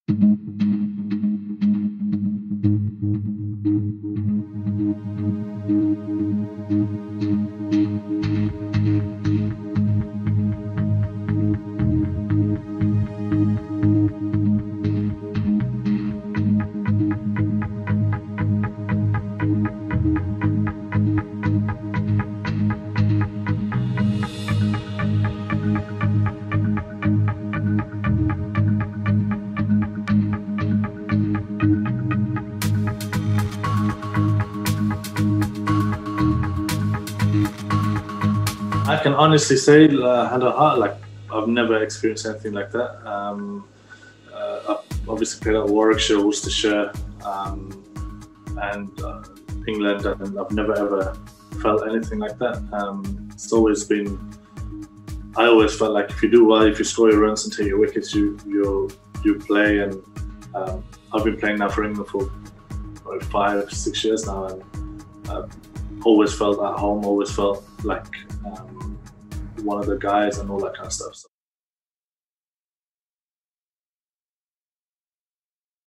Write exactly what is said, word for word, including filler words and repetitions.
I can honestly say, uh, hand on heart, like I've never experienced anything like that. Um, uh, I've obviously played at Warwickshire, Worcestershire, um, and uh, England, and I've never ever felt anything like that. Um, it's always been. I always felt like if you do well, if you score your runs and take your wickets, you you you play. And um, I've been playing now for England for probably five, six years now, and I've always felt at home. Always felt like. Um, one of the guys and all that kind of stuff. So.